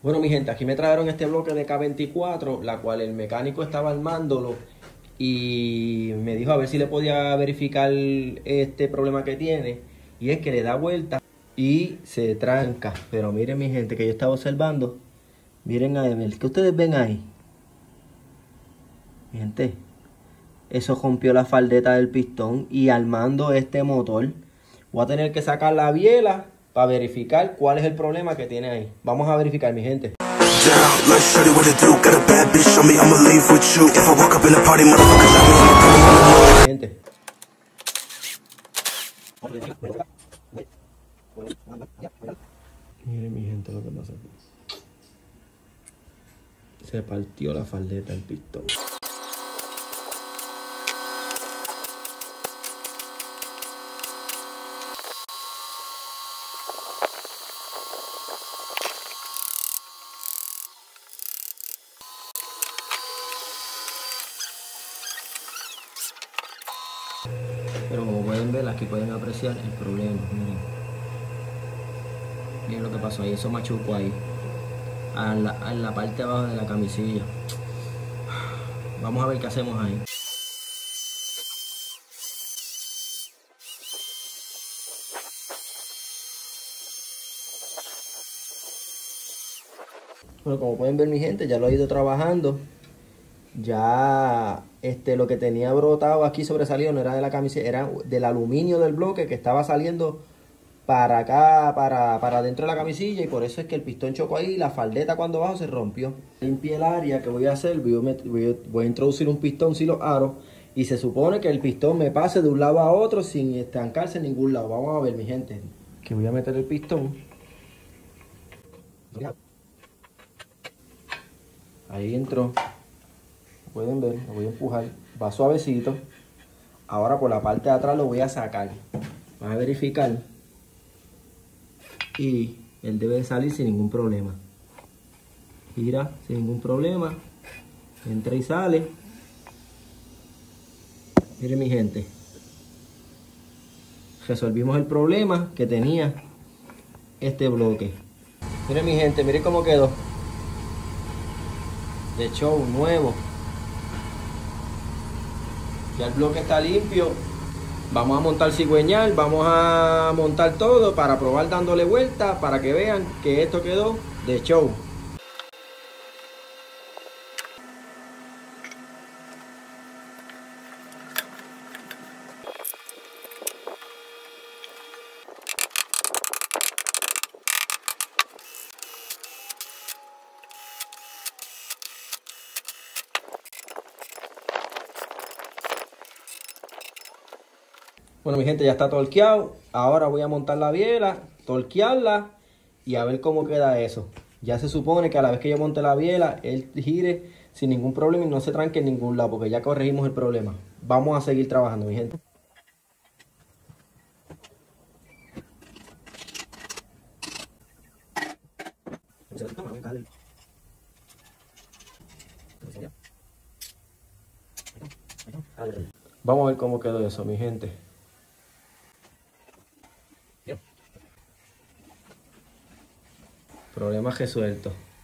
Bueno, mi gente, aquí me trajeron este bloque de K24, la cual el mecánico estaba armándolo y me dijo a ver si le podía verificar este problema que tiene. Y es que le da vuelta y se tranca. Pero miren, mi gente, que yo estaba observando. Miren a ver, ¿qué ustedes ven ahí? Mi gente, eso rompió la faldeta del pistón y armando este motor voy a tener que sacar la biela para verificar cuál es el problema que tiene ahí. Vamos a verificar, mi gente. Gente. Miren, mi gente, lo que pasa aquí. Se partió la faldeta del pistón. Pero como pueden ver, aquí pueden apreciar el problema. Miren, miren lo que pasó ahí, eso machucó ahí en la parte de abajo de la camisilla. Vamos a ver qué hacemos ahí. Bueno, como pueden ver, mi gente, ya lo he ido trabajando. Ya lo que tenía brotado aquí sobresalido no era de la camiseta, era del aluminio del bloque que estaba saliendo para acá, para dentro de la camisilla, y por eso es que el pistón chocó ahí y la faldeta cuando bajo se rompió. Limpié el área. Que voy a hacer, voy a introducir un pistón sin los aros y se supone que el pistón me pase de un lado a otro sin estancarse en ningún lado. Vamos a ver, mi gente, que voy a meter el pistón. Ahí entró. Pueden ver, lo voy a empujar, va suavecito. Ahora por la parte de atrás lo voy a sacar. Van a verificar. Y él debe de salir sin ningún problema. Gira sin ningún problema. Entra y sale. Miren, mi gente. Resolvimos el problema que tenía este bloque. Miren, mi gente, miren cómo quedó. De show, nuevo. Ya el bloque está limpio. Vamos a montar cigüeñal, vamos a montar todo para probar dándole vuelta para que vean que esto quedó de show. Bueno, mi gente, ya está torqueado. Ahora voy a montar la biela, torquearla y a ver cómo queda eso. Ya se supone que a la vez que yo monte la biela, él gire sin ningún problema y no se tranque en ningún lado, porque ya corregimos el problema. Vamos a seguir trabajando, mi gente. Vamos a ver cómo quedó eso, mi gente. Problema resuelto.